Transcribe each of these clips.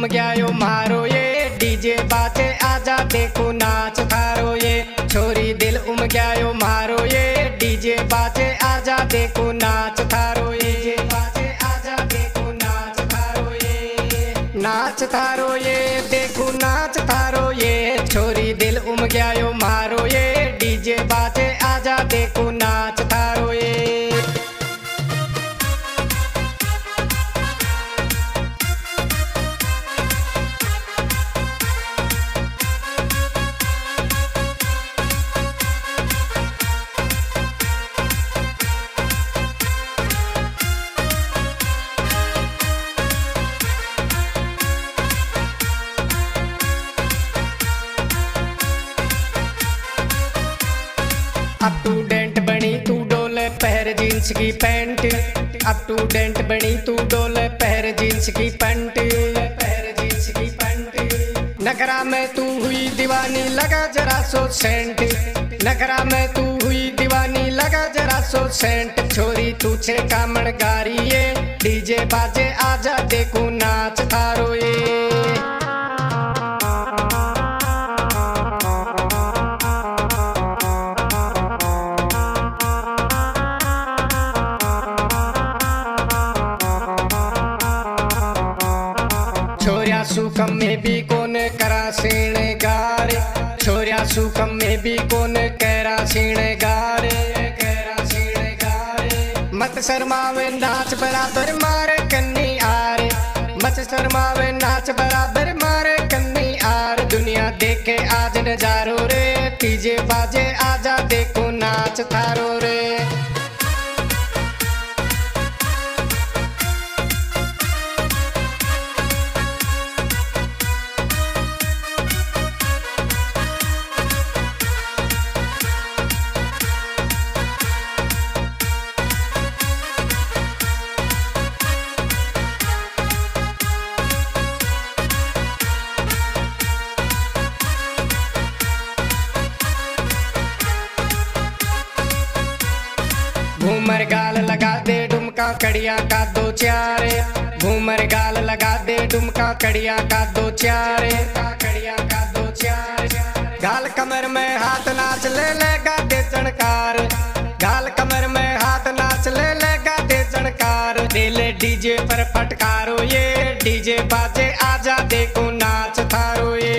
गया यो मारो ये डीजे बाजे आजा देखो नाच थारो ये छोरी दिल गया यो मारो ये डीजे बाजे आजा देखो नाच थारो ये डीजे बाजे आजा देखो नाच थारो ये नाच थारो ये देखो नाच थारो ये छोरी दिल गया यो मारो ये डीजे बाजे आजा देखो नाच थारो ये अप टू डेंट बनी तू डोले पहर जींस की पैंट अप टू डेंट बनी तू डोले पहर जींस की पैंट पहर जींस की पैंट नखरा में तू हुई दीवानी लगा जरा सो सेंट नखरा में तू हुई दीवानी लगा जरा सो सेंट छोरी तुझे कामण गारी ये डीजे बाजे आजा देखो नाच थारो ये छोरिया सुखम में भी कौन करा श्रृंगार छोरिया सुखम में भी कौन करा श्रृंगार मत शर्मावे नाच बराबर मारे कन्नी आरे मत शर्मावे नाच बराबर मारे कन्नी आर दुनिया देखे आज नजारो रे डीजे बाजे आजा देखो नाच थारो रे घूमर गाल लगा दे डुमका कड़िया का दो चार घूमर गाल लगा दे डुमका कड़िया का दो चार कड़िया का दो चार गाल कमर में हाथ नाच ले लेगा दे चणकार गाल कमर में हाथ नाच ले लेगा दे चणकार दिले डीजे पर फटकारो ये डीजे बाजे आजा देखो नाच थारो ये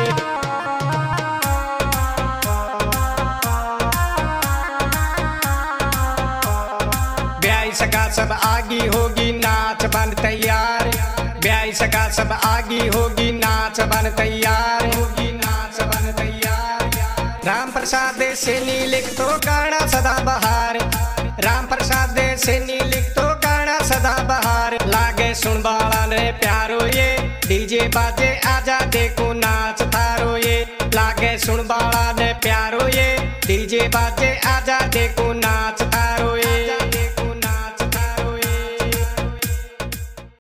सका सब आगी होगी नाच बन तैयार ब्याई सका सब आगी होगी नाच बन तैयार होगी नाच बन तैयार राम प्रसाद से नी लिख तो गाना सदा बहार राम प्रसाद से नी लिख तो गाना सदा बहार लागे सुन बाला ने प्यारो ये डीजे बाजे आजा देखो नाच थारो ये लागे सुन बाला ने प्यारो ये डीजे बाजे आजा देखो